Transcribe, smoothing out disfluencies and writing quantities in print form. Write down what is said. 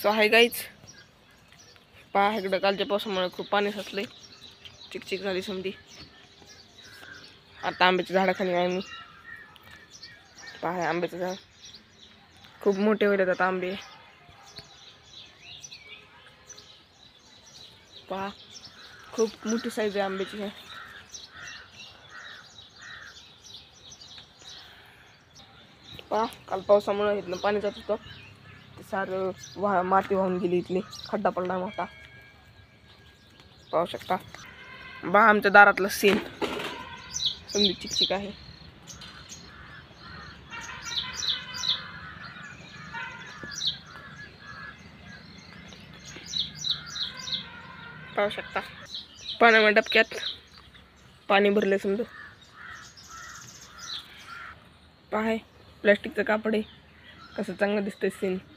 So आहे गाईच पहा इकडं कालच्या पावसामुळे खूप पाणी साचलंय, चिकचिक झाली समधी. आता आंब्याच्या झाडाखाली आहे मी. पहा आंब्याचं झाड खूप मोठे होईल आता आंबे. पहा खूप मोठी साईज आहे आंब्याची. पहा काल पावसामुळे इथनं पाणी जात होतं, ते सारं माती वाहून गेली, इथली खड्डा पडला मोठा. पाहू शकता बा आमच्या दारातलं सीन समजी चिकचिक आहे. पाहू शकता पाण्यामध्ये डबक्यात पाणी भरले समजा. पहा प्लास्टिकचं कापड आहे, कसं चांगलं दिसतंय सीन.